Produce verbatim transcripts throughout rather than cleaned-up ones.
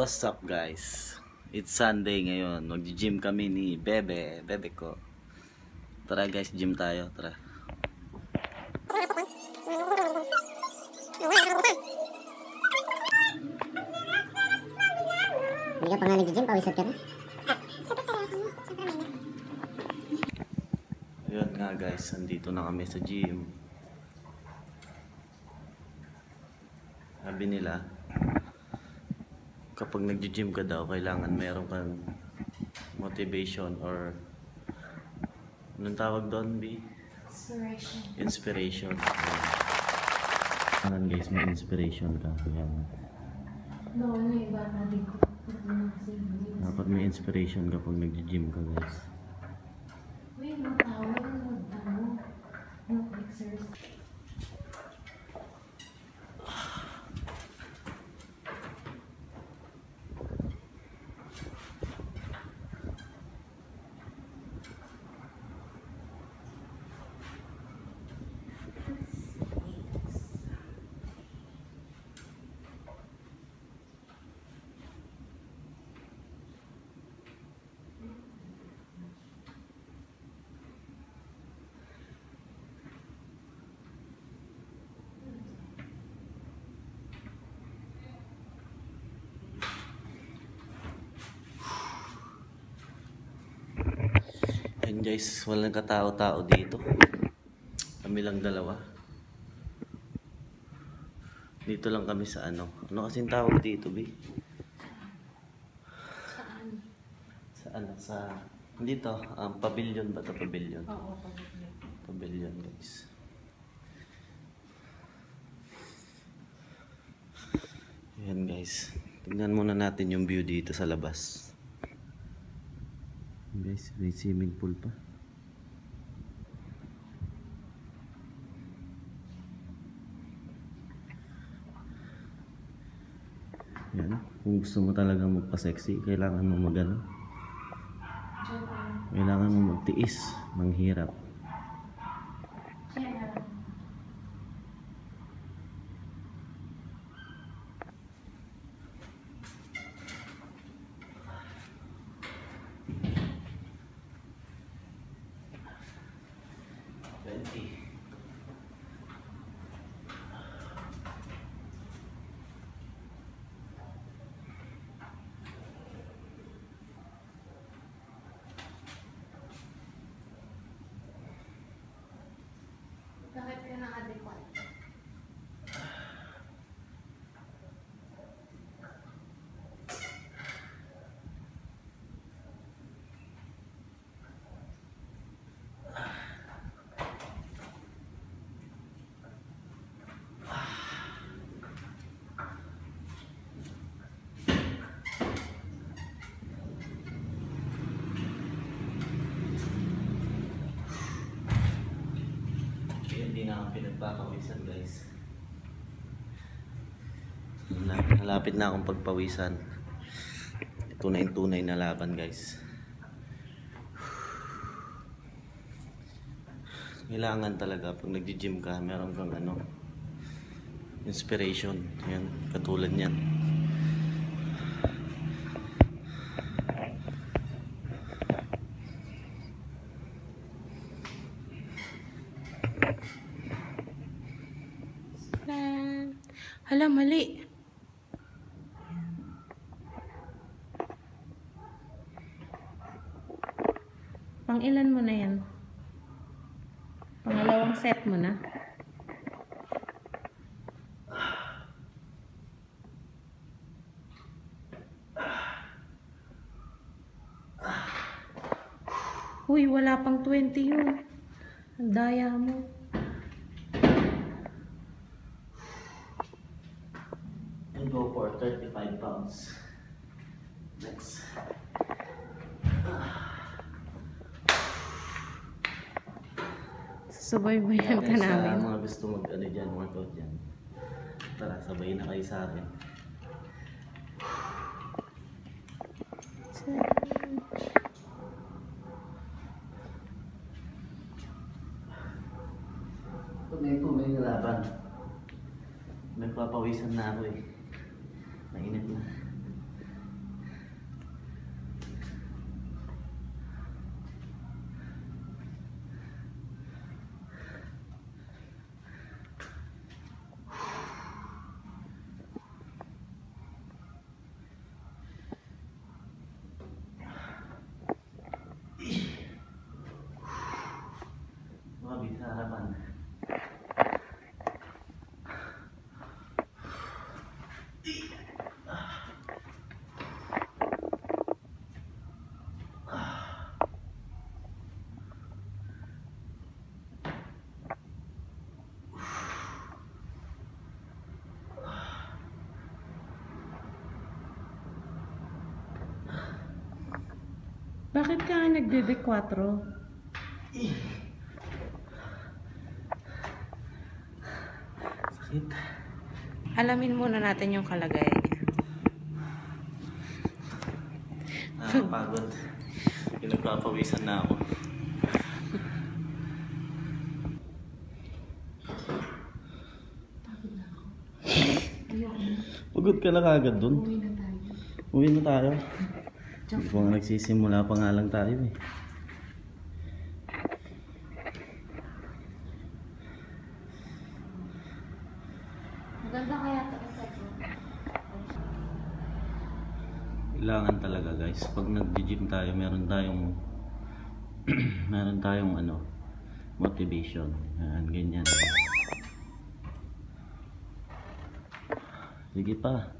What's up guys? It's Sunday ngayon. Mag-gym kami ni Bebe, Bebe ko. Tara guys, gym tayo, tara. Hindi ka pa nga nag-gym, pawisat ka na. Ayun nga guys, andito na kami sa gym. Sabi nila, kapag nag-gym ka daw, kailangan mayroon kang motivation or anong tawag doon, B? Inspiration. Inspiration. Kailangan guys, may inspiration ka. Kailangan. No, ano yung iba na din ko. Dapat may inspiration ka pag nag-gym ka guys. Uy, mga tao, ano, mag-exercise. Ayun guys, walang katao-tao dito. Kami lang dalawa. Dito lang kami sa ano. Ano kasing tawag dito, B? Saan? Sa ano? Sa... Dito, um, pavilion ba ito? Pavilion. Oo, pavilion. Pavilion guys. Ayan guys. Tignan muna natin yung view dito sa labas. Guys, may swimming pool pa. Yan. Kung gusto mo talaga magpa-sexy, kailangan mo magano. Kailangan mo magtiis, manghirap. Bakit ka naka-default? Hindi na akong pinagpapawisan guys. Malapit na akong pagpawisan. Tunay-tunay na laban guys. Kailangan talaga pag nag-gym ka, meron kang ano, inspiration. Yan, katulad niyan. Hala, mali. Pang ilan mo na yan? Pangalawang set mo na? Uy, wala pang twenty yun. Ang daya mo. Go for thirty-five pounds. Next. Subaybayan ka Sa namin. mga gusto mag ano dyan, workout dyan. Tara, sabay na kayo sa akin. Tunay-tunay na laban. Nagpapawisan na ako eh. Mainit na. sa harapan. Bakit ka nga nagdede kwatro? Sakit. Alamin muna natin yung kalagayan niya. Nakakapagod. Pinagpapawisan na ako. Pagod ka na kagad dun. Uwi na tayo. Uwi na tayo. Hindi pa nga nagsisimula pa nga lang tayo eh. Maganda kaya ito ito. Kailangan talaga guys, pag nag-gym tayo, meron tayong meron tayong ano, motivation. Yan, ganyan. Sige pa.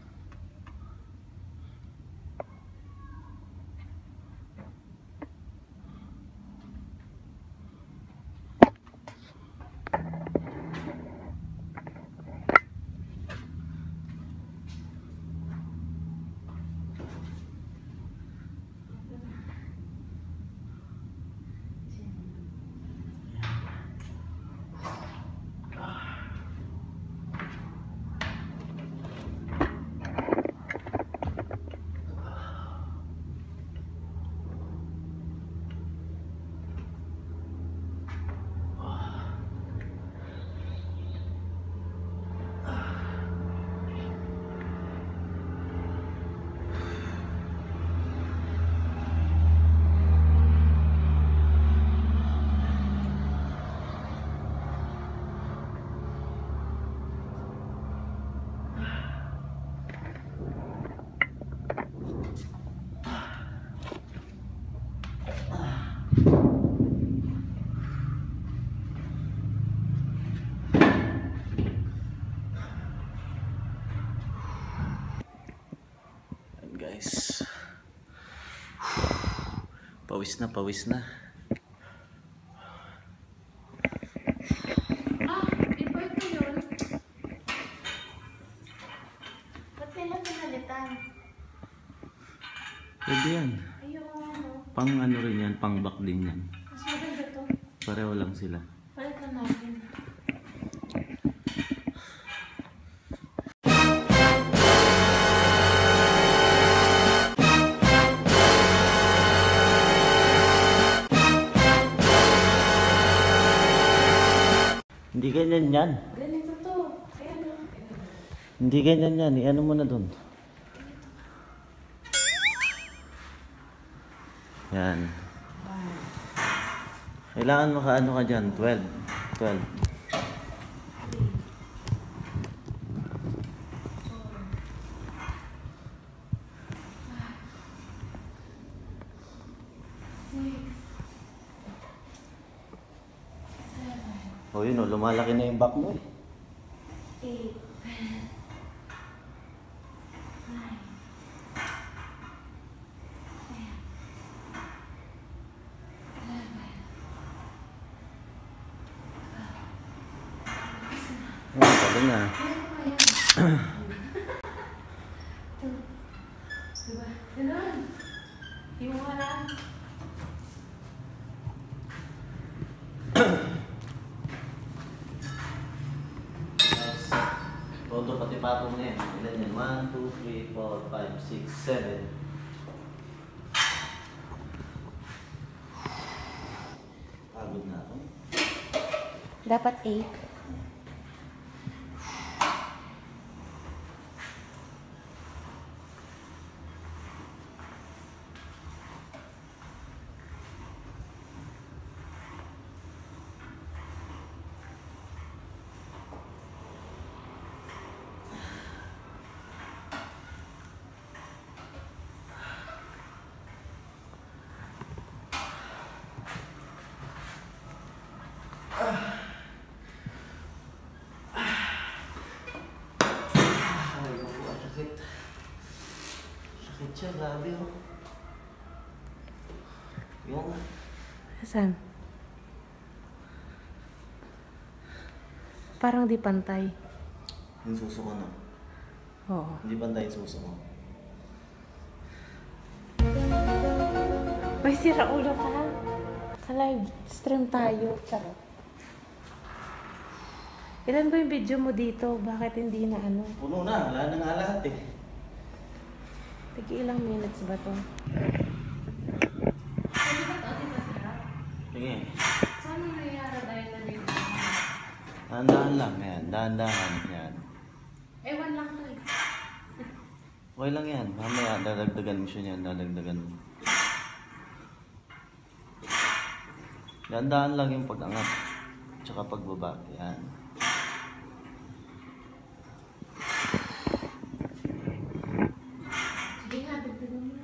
Guys, pawis na pawis na. Ah, iba ito yun. Ba't nila pinalitan? Pwede yan. Ayoko ano. Pang ano rin yan, pang back din yan. Mas maganda to. Pareho lang sila. Palitan natin. Hindi ganyan yan. Ganito to. Ayan o. Hindi ganyan yan. I-ano mo na dun. Yan. Kailangan makaano ka dyan. twelve. twelve. O yun o, lumalaki na yung back mo eh. Eight. Oh, galing na. Diba? Ganun. Yung wala. Todo pati patong na yan. Ilan yan? one, two, three, four, five, six, seven. Pagod na ako. Dapat eight. siya, grabe oh. Yung Saan? Parang di pantay. yung suso ko no. Oo. Hindi bantay yung suso ko. May sira ulo ka. Ka-live stream tayo. Charot. Ilan ba yung video mo dito? Bakit hindi na ano? Puno na, wala na nga lahat eh. Tigi ilang minutes ba to? Sige, Saan nangyayari dahil na dito? dahan-dahan lang yan, dahan-dahan yan. Ewan lang to eh. Okay lang yan, mamaya dadagdagan mo siya yan, dadagdagan mo. Dahan-dahan lang yung pag-angat, tsaka pagbaba, yan. Sige nga, dagdagan mo.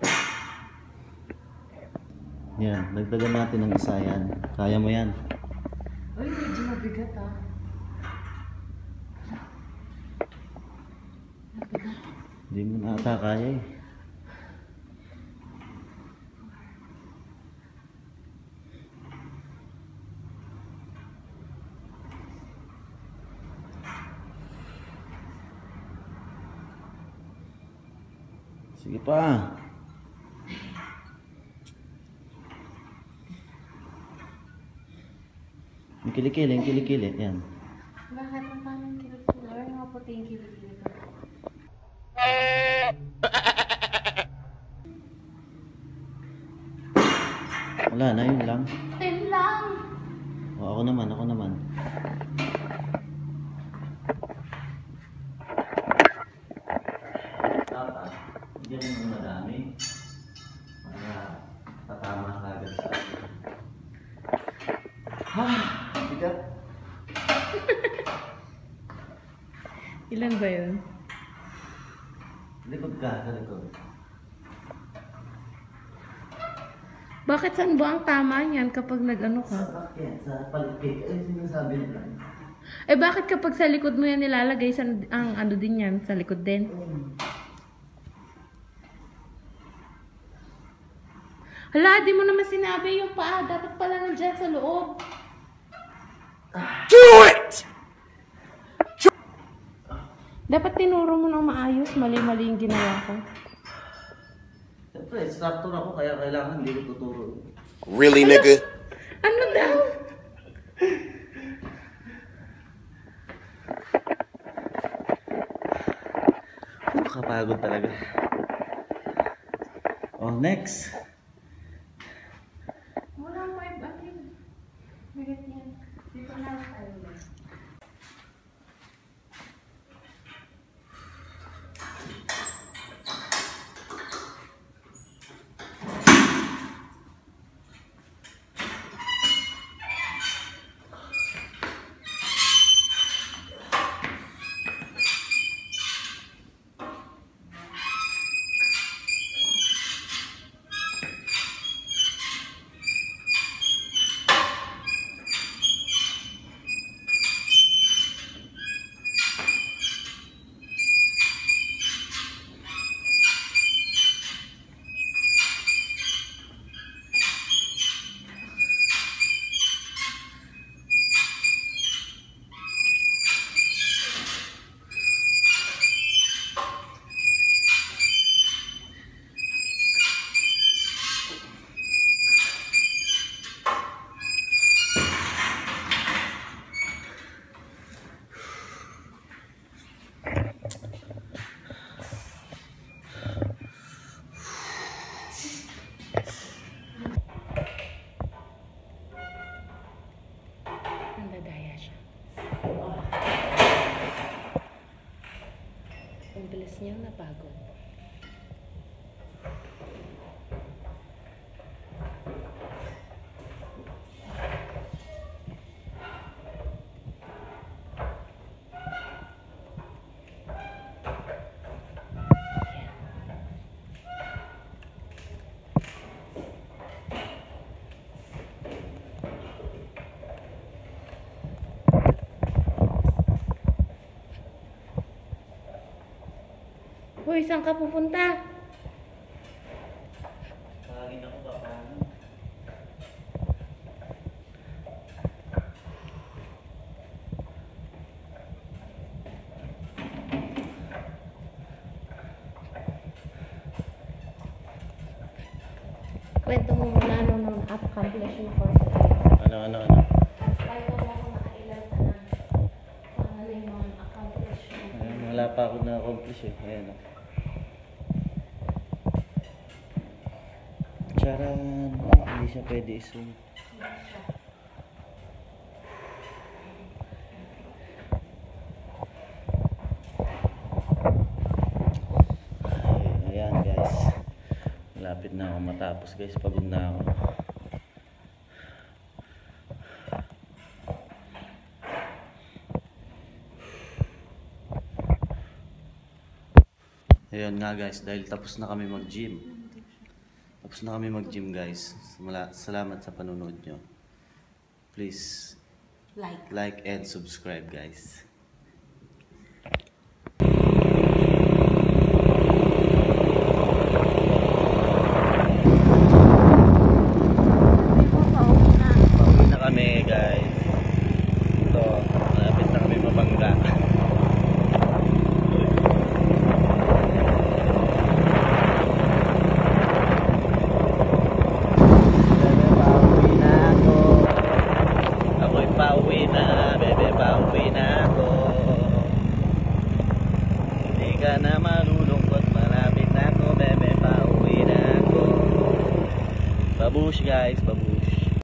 Yan, dagdagan natin ng isa yan. Kaya mo yan. Uy, medyo mabigat ah. Mabigat. Hindi mo na ata kaya eh. Sige pa. Yung kilikili, yung kilikili. Yan. Bakit na paano yung kilikili? Or yung maputi yung kilikili ko? Wala na, yun lang. Ten lang! O, ako naman, ako naman. Dapat, hindi mo madami. Para tatama ka agad sa akin. Ha! Bigat. Ilan ba yun? Likod ka, sa likod. Bakit saan ba ang tama niyan kapag nag-ano ka? Sa bakit? Sa palikpik. Ay, sinasabi nila. Eh bakit kapag sa likod mo yan nilalagay, sa, ang ano din yan, sa likod din? Hala, di mo naman sinabi yung paa. Dapat pala nandyan sa loob. Do it! Dapat tinuro mo ng maayos. Mali-mali yung ginawa ko. Siyempre, instructor ako, kaya kailangan hindi ko tuturo. Really, nigga? Ano daw? Nakapagod talaga. Oh, next. Wala mo ay bakit. Bigat yan. Dito na tayo. Nandadaya siya. Ang bilis niyang napagod. Uy, saan ka pupunta? Kwento mo muna ano nung accomplish mo for sa Ano, ano, ano? Kwento mo kung nakailan ka na. Kung ano yung mga accomplish mo. Ayan, wala pa ako na-accomplish eh. Ayan o. Charan! Hindi siya pwede i-zoom. Ay, ayan guys. Malapit na ako matapos guys. Pagod na ako. Ayun nga guys, dahil tapos na kami mag-gym. Tapos na kami mag-gym guys. Mala- Salamat sa panonood nyo. Please Like. like and subscribe guys. Pauwi na kami guys. Ito, malapit na kami mabangga. Pauwi na ako. Ako'y pauwi na, bebe, pauwi na ako. Hindi ka na malulungkot, malapit na ako, bebe, pauwi na ako. Babush guys, babush.